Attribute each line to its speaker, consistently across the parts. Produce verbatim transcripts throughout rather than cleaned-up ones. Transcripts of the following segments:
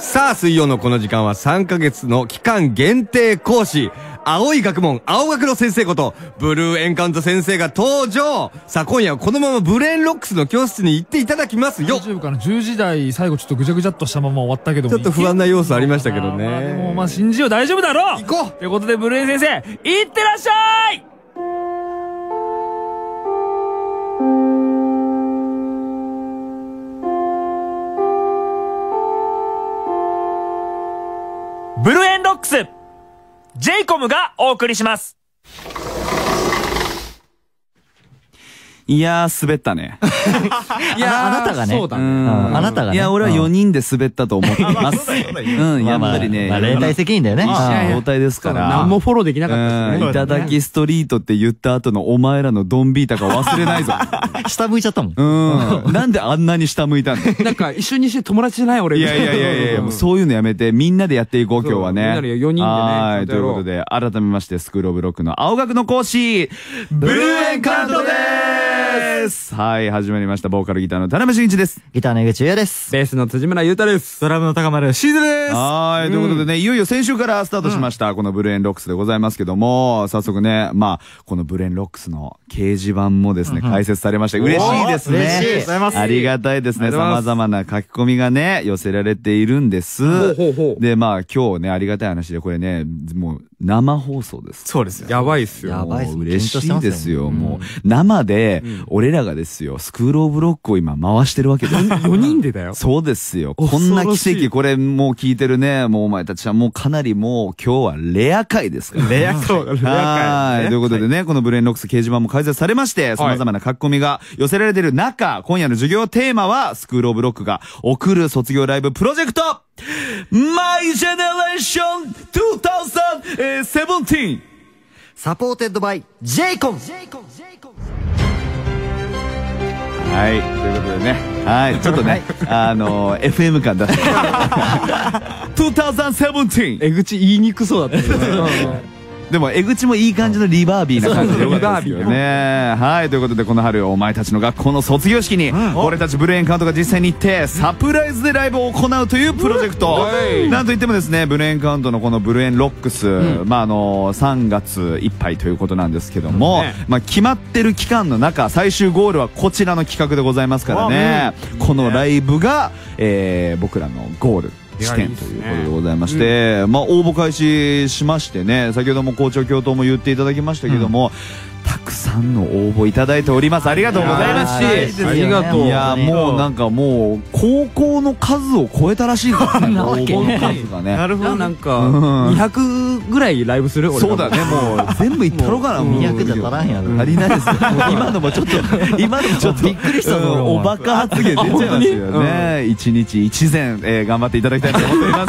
Speaker 1: さあ、水曜のこの時間はさんかげつの期間限定講師、青い学問、青学の先生こと、ブルーエンカウント先生が登場。さあ、今夜はこのままブレーンロックスの教室に行っていただきますよ。
Speaker 2: 大丈夫かな。じゅうじ台、最後ちょっとぐちゃぐちゃっとしたまま終わったけども。
Speaker 1: ちょっと不安な要素ありましたけどね。
Speaker 2: まあでも、まあ信じよう、大丈夫だろう。
Speaker 1: 行こう。
Speaker 2: ということで、ブルーエン先生、いってらっしゃい。ブルーエンロックス ジェイコム がお送りします。
Speaker 3: いやー、滑ったね。
Speaker 4: いやー、あなたがね。
Speaker 3: そうだね。
Speaker 4: あなたがね。
Speaker 3: いや、俺はよにんで滑ったと思ってます。うん、やっぱりね。
Speaker 4: 連帯責任だよね。
Speaker 3: 交代ですから。
Speaker 5: 何もフォローできなかったですね。
Speaker 3: いただきストリートって言った後のお前らのドンビータか忘れないぞ。
Speaker 4: 下向いちゃったもん。
Speaker 3: うん。なんであんなに下向いたんだ。
Speaker 5: なんか一緒にして友達じゃない俺。
Speaker 3: いやいやいやいや、もうそういうのやめて、みんなでやっていこう、今日はね。みんな
Speaker 5: でよにんでね。
Speaker 3: はい、ということで、改めまして、スクールオブロックの青学の講師、ブルーエンカウントでーす。はい、始まりました。ボーカルギターの田辺真一です。
Speaker 4: ギターの江口優也です。
Speaker 5: ベースの辻村優太です。
Speaker 6: ドラムの高丸シーズです。
Speaker 3: はい、ということでね、いよいよ先週からスタートしました、このブレーンロックスでございますけども、早速ね、まあ、このブレーンロックスの掲示板もですね、開設されまして、嬉しいですね。
Speaker 4: 嬉しい。ありがとうございます。
Speaker 3: ありがたいですね。様々な書き込みがね、寄せられているんです。で、まあ、今日ね、ありがたい話で、これね、もう、生放送です。
Speaker 6: そうですよ。
Speaker 5: やばいっすよ。
Speaker 4: やばいっす。
Speaker 3: 嬉しいですよ。もう、生で、俺らがですよ、スクールオブロックを今回してるわけです。
Speaker 5: よにんでだよ。
Speaker 3: そうですよ。こんな奇跡、これもう聞いてるね、もうお前たちはもうかなりもう今日はレア回ですから。
Speaker 5: レア回。レ
Speaker 3: ア回。ということでね、このブレーンロックス掲示板も開設されまして、様々な書き込みが寄せられている中、今夜の授業テーマは、スクールオブロックが送る卒業ライブプロジェクトMy Generation にせんじゅうなな
Speaker 4: サポーテッドバイ ジェイコム。
Speaker 3: はい、ということでね、はい、ちょっとね、あの、エフエム 感出して。にせんじゅうなな。
Speaker 5: 江口言いにくそうだったけど。
Speaker 3: でも、江口もいい感じのリバービーな感じでよかったですよね。はい、ということで、この春、お前たちの学校の卒業式に、俺たちブレーンカウントが実際に行って、サプライズでライブを行うというプロジェクト。なんといってもですね、ブレーンカウントのこのブレーンロックス、まあ、あの、さんがついっぱいということなんですけども、まあ、決まってる期間の中、最終ゴールはこちらの企画でございますからね、このライブが、えー、僕らのゴール。地点ということでございまして、まあ応募開始しましてね、先ほども校長教頭も言っていただきましたけども、たくさんの応募いただいております。ありがとうございますし、
Speaker 5: ありがとう。
Speaker 3: いやもうなんかもう高校の数を超えたらしいですね。応募の数がね。
Speaker 5: なるほど。なんかにひゃくぐらいライブする。
Speaker 3: そうだね。もう全部いったろかな。
Speaker 4: にひゃくじゃ足らんやろ。
Speaker 3: 足りないですよ。今のもちょっと今のもちょっとびっくりしたぞ。おバカ発言出ちゃいますよね。一日一善頑張っていただきたいと思っております。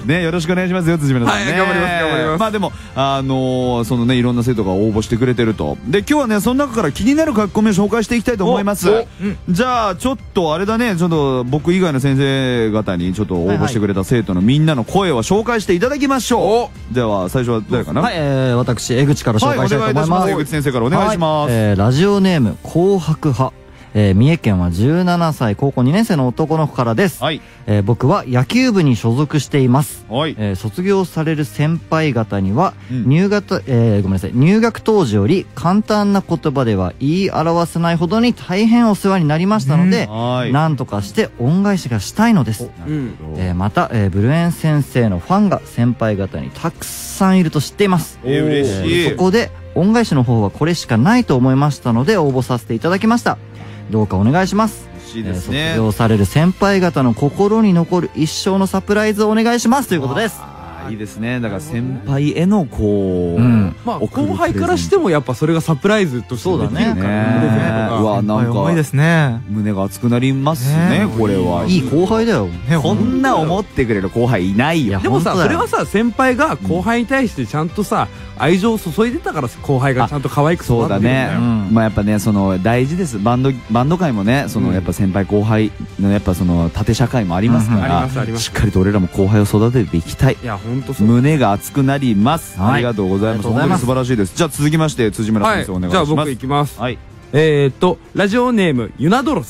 Speaker 3: ね、よろしくお願いしますよ、辻村さん。
Speaker 5: はい、頑張ります、頑張ります。
Speaker 3: まあでも、あの、そのね、いろんな生徒が応募してくれてると。で、今日はね、その中から気になる書き込みを紹介していきたいと思います。じゃあ、ちょっとあれだね、ちょっと僕以外の先生方にちょっと応募してくれた生徒のみんなの声を紹介していただきましょう。では、最初は誰かな？
Speaker 4: はい、えー、私、江口から紹介したいと思います。
Speaker 3: 江口先生からお願いします。
Speaker 4: えー、ラジオネーム、紅白派。えー、三重県はじゅうななさい高校にねん生の男の子からです。はい。えー、僕は野球部に所属しています。はい。えー、卒業される先輩方には、うん、入学、えー、ごめんなさい、入学当時より簡単な言葉では言い表せないほどに大変お世話になりましたので、うん、なんとかして恩返しがしたいのです。うん、えー、また、えー、ブルエン先生のファンが先輩方にたくさんいると知っています。
Speaker 3: えー、嬉しい。
Speaker 4: えー、そこで、恩返しの方はこれしかないと思いましたので応募させていただきました。どうかお願いします。
Speaker 3: いいですね。
Speaker 4: 卒業される先輩方の心に残る一生のサプライズをお願いしますということです。
Speaker 3: いいですね。だから先輩へのこう、
Speaker 5: まあ後輩からしてもやっぱそれがサプライズとしてできるからね。
Speaker 3: うわ、なんか胸が熱くなりますね、これは。
Speaker 4: いい後輩だよ。
Speaker 3: こんな思ってくれる後輩いないよ。
Speaker 5: でもさ、それはさ、先輩が後輩に対してちゃんとさ、愛情を注いでたから後輩がちゃんと可愛く育ってるんだよ。
Speaker 3: そうだね。まあやっぱね、その大事です。バンドバンド界もね、そのやっぱ先輩後輩のやっぱその縦社会もありますから、しっかりと俺らも後輩を育てていきたい。
Speaker 5: いや本当そう。
Speaker 3: 胸が熱くなります。ありがとうございます。本当に素晴らしいです。じゃあ続きまして辻村先生お願いします。
Speaker 5: じゃあ僕いきます。はい。えっとラジオネームユナドロスさん。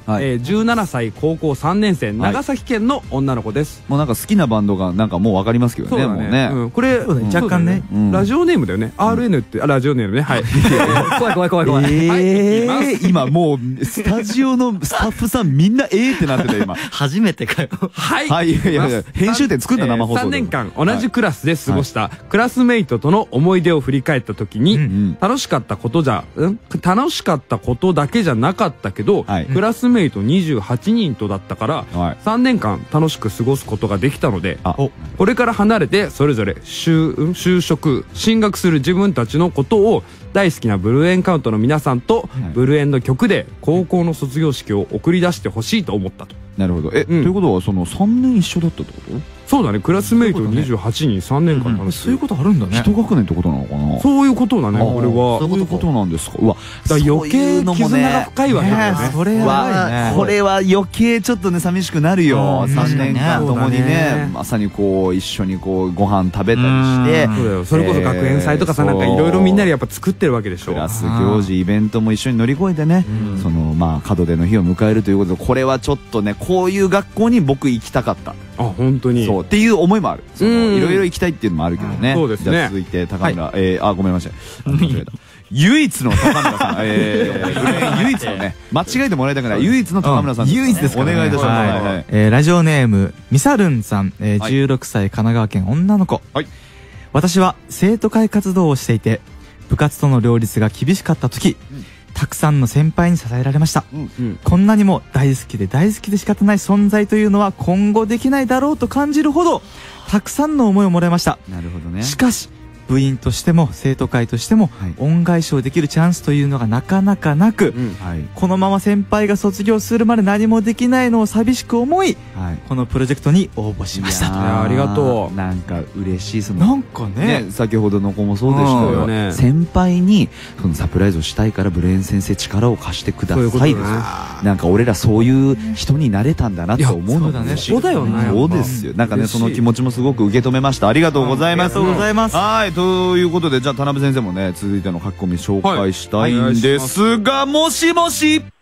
Speaker 5: えーじゅうななさい高校さんねん生、長崎県の女の子です。
Speaker 3: もうなんか好きなバンドがなんかもうわかりますけどね、もうね。
Speaker 5: これ若干ね、ラジオネームだよね。アールエヌ ってラジオネームね。はい。
Speaker 4: 怖い怖い怖い怖い。
Speaker 3: ええ、今もうスタジオのスタッフさんみんなええってなってた今。
Speaker 4: 初めてかよ。
Speaker 5: はい。
Speaker 3: はい、いやいや編集点作んだ生放送で。
Speaker 5: さんねんかん同じクラスで過ごしたクラスメイトとの思い出を振り返った時に、楽しかったことじゃ、楽しかったことだけじゃなかったけど、クラスメイトにじゅうはちにんとだったから、さんねんかん楽しく過ごすことができたので、これから離れてそれぞれ就職、進学する自分たちのことを大好きなブルーエンカウントの皆さんとブルーエンの曲で高校の卒業式を送り出してほしいと思ったと。
Speaker 3: なるほど。え、ということはそのさんねん一緒だったってこと？
Speaker 5: そうだね、クラスメイトにじゅうはちにんさんねんかん楽しく。
Speaker 4: そういうことあるんだね。
Speaker 3: 一学年ってことなのかな。
Speaker 5: そういうことだね、これは。
Speaker 3: そういうことなんですか。うわ、
Speaker 5: 余計絆が深いわけだよね。
Speaker 3: それはこれは余計ちょっとね寂しくなるよ。さんねんかんともにね、まさにこう一緒にこうご飯食べたりして、
Speaker 5: それこそ学園祭とかさ、なんかいろいろみんなでやっぱ作ってるわけでしょ。
Speaker 3: クラス行事イベントも一緒に乗り越えてね、そのまあ門出の日を迎えるということで、これはちょっとねこういう学校に僕行きたかった。
Speaker 5: あ、本当に。
Speaker 3: そうっていう思いもある。そのいろいろ行きたいっていうのもあるけどね。
Speaker 5: そうですね。
Speaker 3: じゃあ続いて高村、えあごめんなさい。唯一の高村さん、え唯一のね、間違えてもらいたくない唯一の高村さん、
Speaker 6: 唯一ですか。
Speaker 3: お願いいたします。
Speaker 6: ラジオネームミサルンさん、じゅうろくさい神奈川県女の子。私は生徒会活動をしていて、部活との両立が厳しかった時、たくさんの先輩に支えられました。こんなにも大好きで大好きで仕方ない存在というのは今後できないだろうと感じるほどたくさんの思いをもらいました。
Speaker 3: なるほどね。
Speaker 6: しかし部員としても生徒会としても恩返しをできるチャンスというのがなかなかなく、このまま先輩が卒業するまで何もできないのを寂しく思い、このプロジェクトに応募しました。
Speaker 5: ありがとう。
Speaker 3: なんか嬉しい。その
Speaker 6: なんかね、
Speaker 3: 先ほどの子もそうでしたよ。先輩にそのサプライズをしたいからブレーン先生力を貸してくださいですよ。なんか俺らそういう人になれたんだなって思うのがね。
Speaker 5: そうだよね。
Speaker 3: そうですよ。なんかねその気持ちもすごく受け止めました。ありがとうございます。
Speaker 6: ありがとうございます。
Speaker 3: はい。ということで、じゃあ田辺先生もね続いての書き込み紹介したいんですが、もしもし
Speaker 7: もしもし、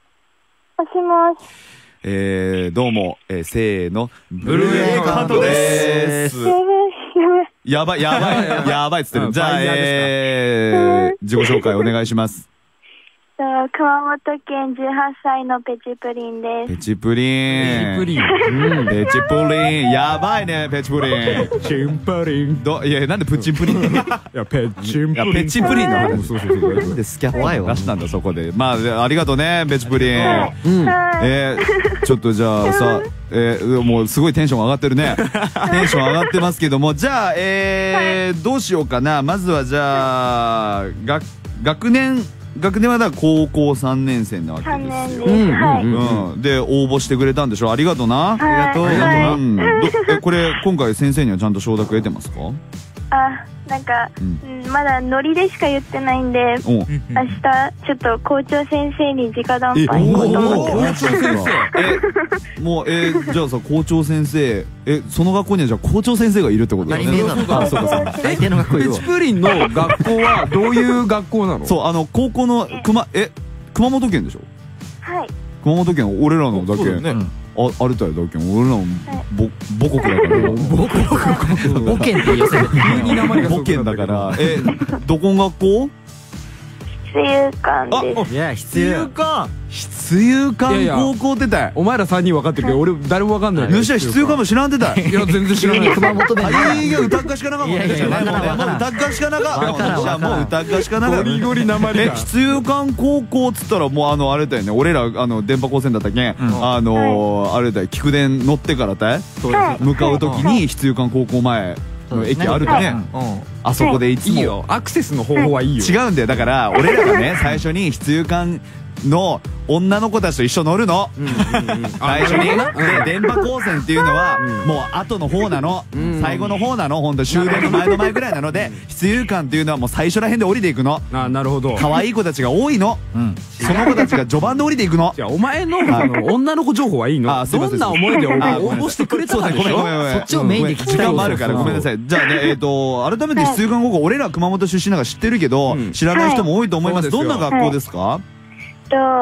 Speaker 3: えー、どうも、えー、せーの、ブルーエンカウントでーす。やばいやばいやばいっつってる。じゃあ、えー、自己紹介お願いします。
Speaker 7: 熊本県じゅうはっさいのペチプリンです。
Speaker 3: ペチプリン。ペチプリン。ペチプリン。やばいね、ペチプリン。
Speaker 5: チンプリン。
Speaker 3: ど、いや、なんでプチンプリン。い
Speaker 5: や、ペチンプリン。
Speaker 3: ペチプリンの話。そうそうそう。なんでスキャット出したんだ、そこで。まあ、ありがとうね、ペチプリン。えー、ちょっとじゃあさ、えー、もうすごいテンション上がってるね。テンション上がってますけども、じゃあ、えー、どうしようかな。まずはじゃあ、学、学年、学年はだから高校さんねん生なわけですよ。うん。で、応募してくれたんでしょ。ありがとうな。
Speaker 7: ありがとう。ありがとう。
Speaker 3: うん。え、これ、今回先生にはちゃんと承諾得てますか？
Speaker 7: あ、なんか、うん、まだノリでしか言ってないんで、明日ちょっと校長先生に直談判行こうと思ってます。
Speaker 3: 校長先生。え、もうえー、じゃあさ校長先生、えその学校にはじゃあ校長先生がいるってことだよね。あ、そうかそうか。
Speaker 5: 大抵の学校いるわ。ペチプリンの学校はどういう学校なの？
Speaker 3: そう、あの高校の熊え熊本県でしょ？
Speaker 7: はい。
Speaker 3: 熊本県俺らのだけ。あ、あれだよ、だけ俺らのぼ母国だから。
Speaker 4: 母国母県って言うせ
Speaker 3: 母県だから、え、どこの学校？
Speaker 7: 出遊館です。
Speaker 4: いや、出遊館
Speaker 3: 出遊館高校ってたい。
Speaker 5: お前らさんにん分かってるけど、俺誰も分かんない。
Speaker 3: よっしゃ、出遊館も知らんでたい。
Speaker 5: いや、全然知らない。
Speaker 4: 熊本で。
Speaker 3: いや、歌っかしかなかった。いやいや、もう歌っかしかなかった。じゃあもう歌っかしかなかった。
Speaker 5: ゴリゴリなまりが。
Speaker 3: え、出遊館高校っつったらもうあの、あれだよね。俺ら、あの、電波高専だったけん、あの、あれだよ、菊電乗ってからたい向かうときに出遊館高校前の駅あるとね。あそこでいつも。
Speaker 5: いいよ。アクセスの方法はいいよ。
Speaker 3: 違うんだよ。だから、俺らがね、最初に出遊館の女の子たちと一緒乗るの。最初に。で、電波高専っていうのは、もう後の方なの。最後の方なの。ほんと終電の前の前ぐらいなので、出遊館っていうのはもう最初ら辺で降りていくの。
Speaker 5: あ、なるほど。
Speaker 3: 可愛い子たちが多いの。その子たちが序盤で降りていくの。
Speaker 5: いや、お前の女の子情報はいいの？どんな思いで応募してくれたんでしょ？
Speaker 4: そっちをメインで聞きたい。
Speaker 3: 時間もあるからごめんなさい。じゃあね、えっと、改めて出遊館高校、俺ら熊本出身なんか知ってるけど、知らない人も多いと思います。どんな学校ですか？
Speaker 7: と、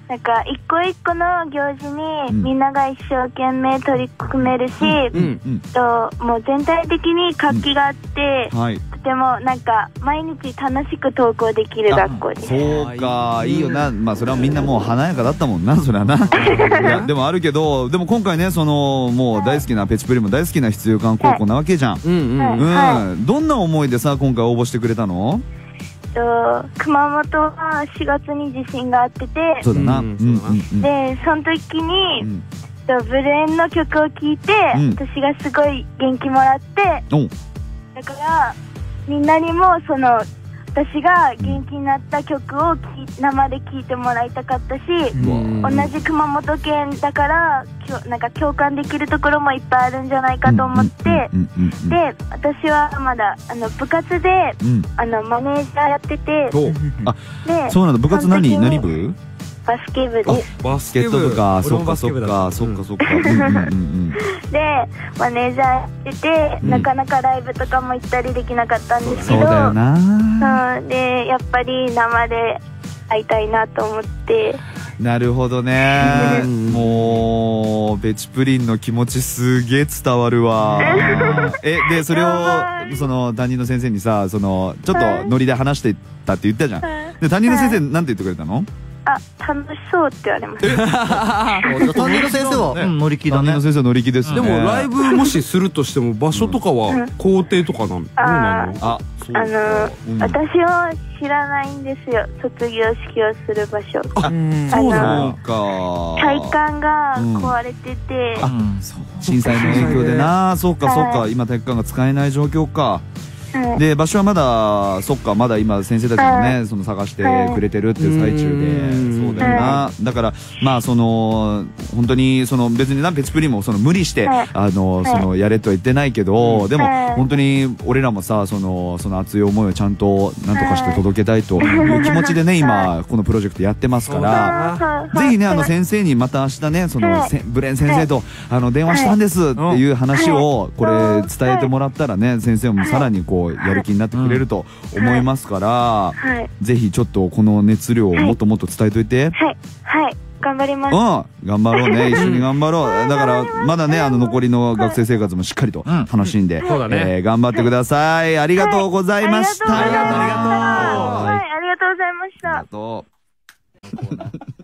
Speaker 7: なんか一個一個の行事にみんなが一生懸命取り組めるし、ともう全体的に活気があって、うんはい、とてもなんか毎日楽しく登校できる学校です。
Speaker 3: そうか、いいよな。まあそれはみんなもう華やかだったもんな、それはな。いやでもあるけど、でも今回ね、そのもう大好きなペチプリも大好きな必要館高校なわけじゃん。うん。どんな思いでさ今回応募してくれたの？
Speaker 7: 熊本はしがつに地震があってて、
Speaker 3: そうだな。
Speaker 7: でその時に、うん、ブルエンの曲を聴いて、うん、私がすごい元気もらって、うん、だからみんなにもその私が元気になった曲を生で聴いてもらいたかったし、同じ熊本県だからなんか共感できるところもいっぱいあるんじゃないかと思って、で私はまだあの部活で、うん、あのマネージャーやってて、
Speaker 3: あでそうなんだ。部活何何部？
Speaker 7: バスケ部で。
Speaker 3: バスケット部か。そっかそっかそっかそっか。で
Speaker 7: マネージャーやってて、なかなかライブとかも行ったりできなかったんですけど、
Speaker 3: そうだよな。
Speaker 7: でやっぱり生で会いたいなと思って。
Speaker 3: なるほどね。もうベチプリンの気持ちすげえ伝わるわ。えでそれをその担任の先生にさ、そのちょっとノリで話してたって言ったじゃん。で担任の先生なんて言ってくれたの？
Speaker 7: あ、楽しそうって言われました。
Speaker 4: 担任の先生は乗り気だね。
Speaker 3: 担任の先生は乗り気ですね。
Speaker 5: でもライブもしするとしても場所とかは校庭とかなの？
Speaker 7: ああ、あの私は知らないんですよ。卒業式をする場所。
Speaker 3: あ、そうなのか。
Speaker 7: 体育館が壊れてて、
Speaker 3: 震災の影響でな。そうかそうか。今体育館が使えない状況か。で場所はまだそっかまだ今先生たちもねその探してくれてるっていう最中で、そうだよな。だからまあその本当にその別になペチプリもその無理してあのそのやれとは言ってないけど、でも本当に俺らもさそのその熱い思いをちゃんと何とかして届けたいという気持ちでね今このプロジェクトやってますから、ぜひねあの先生にまた明日ねそのブレン先生とあの電話したんですっていう話をこれ伝えてもらったらね先生もさらにこうやる気になってくれると思いますから、はい、ぜひちょっとこの熱量をもっともっと伝えといて。
Speaker 7: はい、はい、頑張ります。
Speaker 3: うん、頑張ろうね。一緒に頑張ろう。だからまだねあの残りの学生生活もしっかりと楽しんで、そうだね、えー、頑張ってください。ありがとうございました。
Speaker 7: ありがとう。はい、ありがとうございました。
Speaker 3: ありがとう。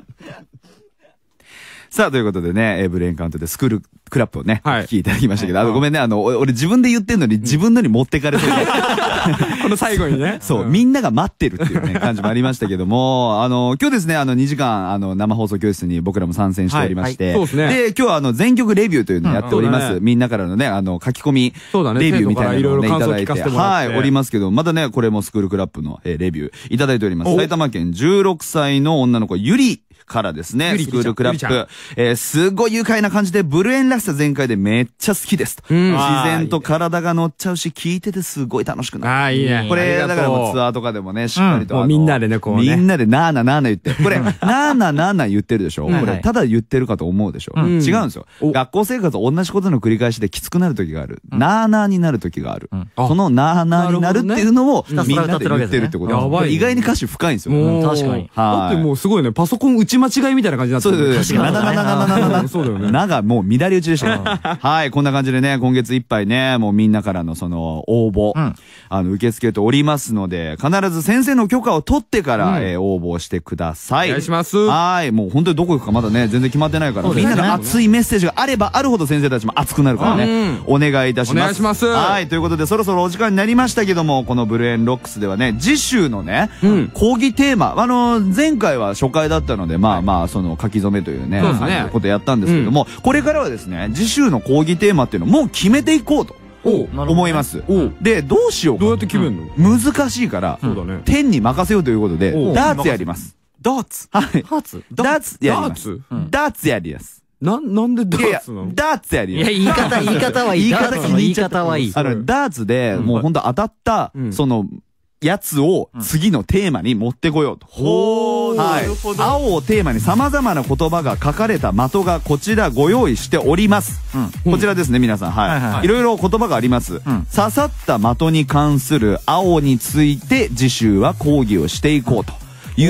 Speaker 3: さあということでね、ブレインカウントでスクールクラップをね、はい、聞きいただきましたけど、あのごめんね、あの俺自分で言ってんのに自分のに持ってかれてる。
Speaker 5: この最後にね、
Speaker 3: そう、みんなが待ってるっていうね感じもありましたけども、あの今日ですねあのにじかんあの生放送教室に僕らも参戦しておりまして、
Speaker 5: そうですね。
Speaker 3: で今日はあの全曲レビューというのをやっております。みんなからのねあの書き込みレビューみたいなのをねいただいて、はいおりますけど、まだねこれもスクールクラップのレビューいただいております。埼玉県じゅうろくさいの女の子ゆりからですね、スクールクラップ、えー、すごい愉快な感じでブルエンらしさ全開でめっちゃ好きですと、うん、自然と体が乗っちゃうし聞いててすごい楽しくなる。
Speaker 5: ああいいね。
Speaker 3: これだからもうツアーとかでもねしっかりと、
Speaker 5: うん、もうみんなでねこうね
Speaker 3: みんなでなーななーな言ってこれなーななーな言ってるでしょ、うん、これただ言ってるかと思うでしょ、うん、違うんですよ。学校生活同じことの繰り返しできつくなる時がある、うん、なーなーになる時がある、うん、そのなーなーになるっていうのをみんなで言ってるってことは、ね、意外に歌詞深いんですよ。
Speaker 4: 確かに。
Speaker 5: だってもうすごいねパソコン打ち間違いみたいな感じになってる。
Speaker 3: そうですなななななななそうだよね。ながもう乱れ打ちでしたよ。はい、こんな感じでね、今月いっぱいね、もうみんなからのその応募、うん、あの受け付けておりますので、必ず先生の許可を取ってから、うん、えー、応募してください。
Speaker 5: お願いします。
Speaker 3: はい、もう本当にどこ行くかまだね、全然決まってないから、ね、みんなの熱いメッセージがあればあるほど先生たちも熱くなるからね、うん、お願いいたします。お
Speaker 5: 願いします。
Speaker 3: はい、ということでそろそろお時間になりましたけども、このブルエンロックスではね、次週のね、うん、講義テーマ、あの前回は初回だったので、まあまあその書き初めというね。そうですね。ことやったんですけども、うん、これからはですね次週の講義テーマっていうのをもう決めていこうと思います。でどうしようか。
Speaker 5: どうやって決めるの？
Speaker 3: 難しいから天に任せようということでダーツやります。
Speaker 5: ダーツ？
Speaker 3: はい。ダーツ？ダーツやります。ダーツやります。な、なんでダーツなの？ダーツやります。
Speaker 4: いや言い方言い方はいい。言い方言い方はいい。
Speaker 3: あのダーツでもう本当当たったそのやつを次のテーマに持ってこようと。ほー、はい。青をテーマに様々な言葉が書かれた的がこちらご用意しております。うん、こちらですね、皆さん。はい。はいはい、いろいろ言葉があります。うん、刺さった的に関する青について次週は講義をしていこうという、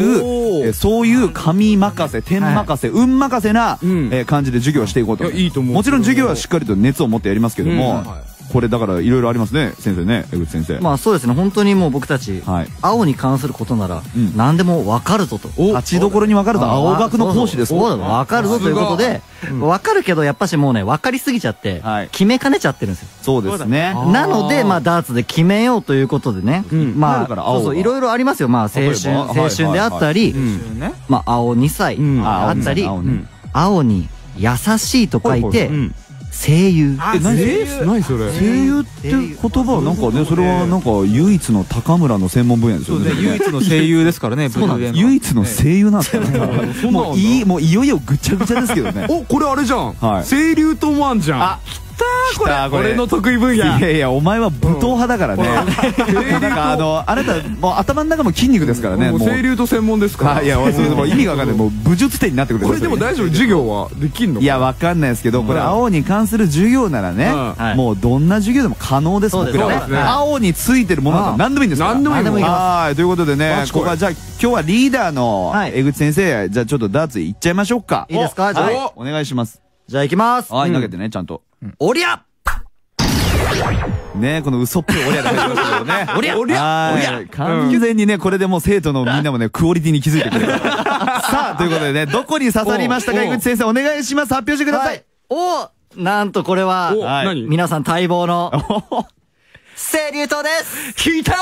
Speaker 3: えそういう神任せ、天任せ、運任せな、え感じで授業をしていこうと。
Speaker 5: いいと思う。
Speaker 3: もちろん授業はしっかりと熱を持ってやりますけども、これだからいろいろありますね、先生ね、江口先生。
Speaker 4: まあそうですね、本当にもう僕たち、青に関することなら何でも分かるぞと。
Speaker 3: 立ちどころに分かると、青学の講師です。
Speaker 4: そうだ、分かるぞということで、分かるけどやっぱしもうね、分かりすぎちゃって決めかねちゃってるんですよ。
Speaker 3: そうですね。
Speaker 4: なのでまあダーツで決めようということでね、まあそうそういろいろありますよ。まあ青春青春であったり、まあ青にさいあったり、青に優しいと書いて声優。
Speaker 3: え、何それ？声優って言葉はなんかね、それはなんか唯一の高村の専門分野ですよね。
Speaker 6: 唯一の声優ですからね。
Speaker 3: 唯一の声優なんですかね。もういい、もういよいよぐちゃぐちゃですけどね。
Speaker 5: お、これあれじゃん。清流ともあんじゃん。あ、これ俺の得意分野。
Speaker 3: いやいや、お前は武闘派だからね。なんかあのあなたもう頭の中も筋肉ですからね。
Speaker 5: もう清流と専門ですから。
Speaker 3: いや、それも意味がわかんない。もう武術点になってくる。
Speaker 5: これでも大丈夫？授業はできんの？
Speaker 3: いや、わかんないですけど、これ青に関する授業ならね、もうどんな授業でも可能です。僕らは青についてるものは何でもいいんですから。
Speaker 5: 何でもいい。
Speaker 3: はい、ということでね、ここはじゃあ今日はリーダーの江口先生、じゃあちょっとダーツいっちゃいましょうか。
Speaker 4: いいですか？じゃあ
Speaker 3: お願いします。
Speaker 4: じゃあ行きます。
Speaker 3: はい、投げてね、ちゃんと。
Speaker 4: おりゃ
Speaker 3: ね、この嘘っぽいおりゃで入りましたけどね。
Speaker 4: おりゃ
Speaker 3: おりゃおりゃ完全にね、これでもう生徒のみんなもね、クオリティに気づいてくれる。さあ、ということでね、どこに刺さりましたか、江口先生、お願いします。発表してください。
Speaker 4: おなんとこれは、皆さん待望の、清流島です。
Speaker 5: 来たー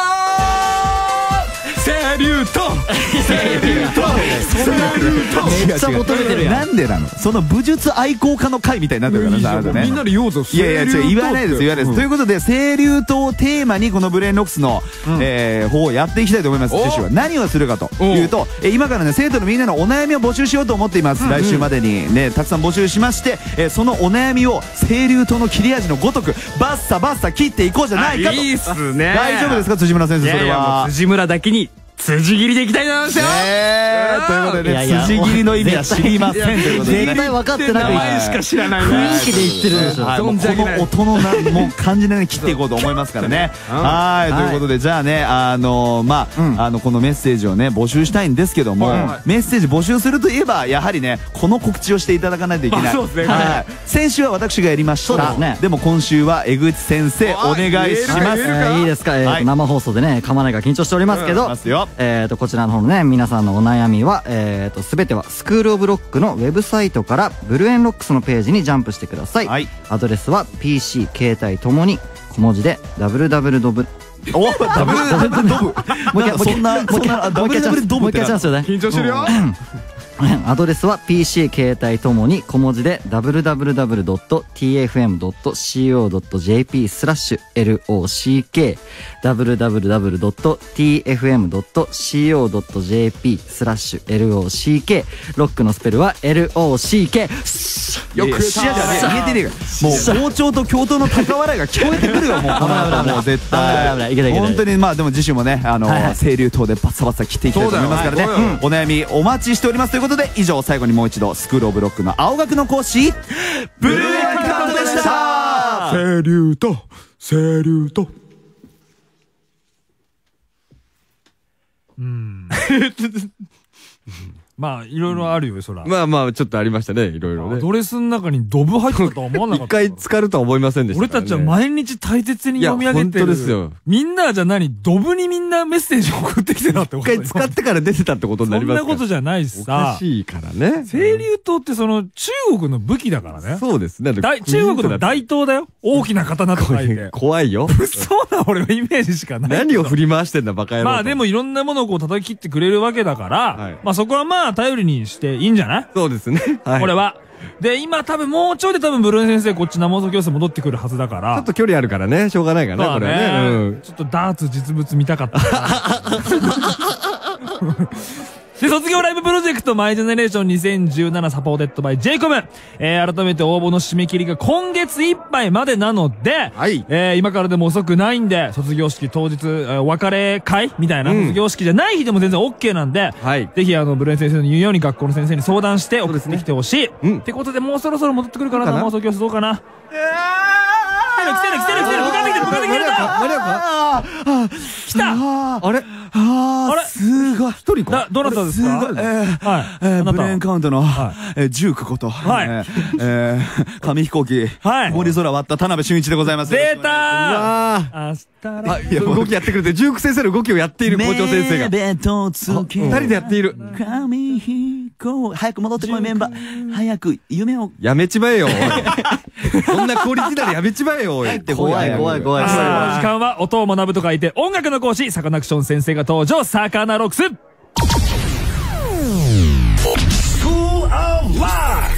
Speaker 5: 清流島清流島
Speaker 4: めっちゃ求めてるやん。
Speaker 3: なんでなの？その武術愛好家の会みたいになってるからさ、あなたね。
Speaker 5: みんなで言おうぞ。
Speaker 3: いやいや、違う、言わないです、言わないです。ということで、清流島をテーマにこのブレインロックスの方をやっていきたいと思います。趣旨は何をするかというと、今からね、生徒のみんなのお悩みを募集しようと思っています。来週までにね、たくさん募集しまして、そのお悩みを清流島の切れ味のごとくバッサバッサ切っていこうじゃないかと。
Speaker 5: いいっすね。
Speaker 3: 大丈夫ですか、辻村先生？それは
Speaker 5: 辻村だけに辻切りでいきたいと思いますよ。
Speaker 3: ということでね、辻切りの意味は知りませんということで、
Speaker 4: 絶対分かってない。
Speaker 5: 名前しか知らない。
Speaker 4: 雰囲気で言ってるでしょ。
Speaker 3: この音のなもう感じでね切っていこうと思いますからね。はい、ということでじゃあね、あのまああのこのメッセージをね募集したいんですけども、メッセージ募集するといえばやはりねこの告知をしていただかないといけない。
Speaker 5: そうですね。
Speaker 3: はい。先週は私がやりました。でも今週は江口先生お願いします。
Speaker 4: いいですか？生放送でね噛まないが緊張しておりますけど。えっとこちらの方のね皆さんのお悩みはえっとすべてはスクールオブロックのウェブサイトからブルーエンロックスのページにジャンプしてください。アドレスは ピーシー 携帯ともに小文字で ダブリューダブリュー ドブ
Speaker 3: おダブルダブルドブ
Speaker 4: もう一回そんなそんなもう一回チャンスもう一回チャンスよね。
Speaker 5: 緊張してるよ。
Speaker 4: アドレスは ピーシー 携帯ともに小文字で ダブリューダブリューダブリュー ドット ティーエフエム ドット シーオー ドット ジェーピー スラッシュ エルオーシーケー ダブリューダブリューダブリュー ドット ティーエフエム ドット シーオー ドット ジェーピー スラッシュ エルオーシーケー ロックのスペルは エルオーシーケー
Speaker 3: よく言えてねえか。もう校長と教頭の高笑いが聞こえてくるよ。もうもう絶対本当に。まあでも次週もねあの清流島でバッサバッサ切っていきたいと思いますからね。お悩みお待ちしておりますということで、以上最後にもう一度スクールオブロックの青学の講師ブルーエンカウントでした。
Speaker 5: 清流と清流と
Speaker 2: うんまあいろいろあるよそら。
Speaker 1: まあまあちょっとありましたね、いろいろね。
Speaker 2: ドレスの中にドブ入ってたとは思わなかった。
Speaker 1: 一回浸かるとは思いませんでした。
Speaker 2: 俺たちは毎日大切に読み上げてる。
Speaker 1: 本当ですよ。
Speaker 2: みんなはじゃあ何ドブにみんなメッセージ送ってきてたってこと？
Speaker 1: 一回使ってから出てたってことになりますか？
Speaker 2: そんなことじゃないしさ。
Speaker 1: おかしいからね。
Speaker 2: 清流島ってその中国の武器だからね。
Speaker 1: そうですね。
Speaker 2: 中国の大刀だよ。大きな刀と書いて。
Speaker 1: 怖いよ。
Speaker 2: そうな俺のイメージしかない。
Speaker 1: 何を振り回してんだバカ野郎。
Speaker 2: まあでもいろんなものをこう叩き切ってくれるわけだから、まあそこはまあ頼りにしていいんじゃない？
Speaker 1: そうですね。
Speaker 2: これは。で、今多分もうちょいで多分ブルーン先生こっち生放送教室戻ってくるはずだから。
Speaker 1: ちょっと距離あるからね、しょうがないからね、これね。
Speaker 2: ちょっとダーツ実物見たかったで、卒業ライブプロジェクトマイジェネレーションにせんじゅうななサポーテッドバイ ジェイコム。えー、改めて応募の締め切りが今月いっぱいまでなので、はい。えー、今からでも遅くないんで、卒業式当日、えー、お別れ会みたいな、卒業式じゃない日でも全然 OK なんで、はい。ぜひあの、ブレン先生の言うように学校の先生に相談して送ってきてほしい。うん。ってことでもうそろそろ戻ってくるかな、生放送教室どうかな。えー来てる来てる来てる来てる向かってきてる向かってきてる来た
Speaker 1: あれあ
Speaker 3: ああ、すごい。
Speaker 1: 一人か。
Speaker 2: どなたですか？
Speaker 3: すごい。えー、ブレーンカウントの、えー、ジュークこと、はい。えー、紙飛行機、はい。森空割った田辺俊一でございます。
Speaker 2: 出たー。
Speaker 1: 明日あ、いや、動きやってくれて、ジューク先生の動きをやっている校長先生が。二人でやっている。
Speaker 3: 紙飛行、早く戻ってこいメンバー。早く夢を。
Speaker 1: やめちまえよ。そんなクオリティならやめちまえよ。
Speaker 4: 怖い怖い怖い。
Speaker 2: さあ、この時間は音を学ぶと書いて音楽の講師、サカナクション先生が登場、サカナロックス。School of Life!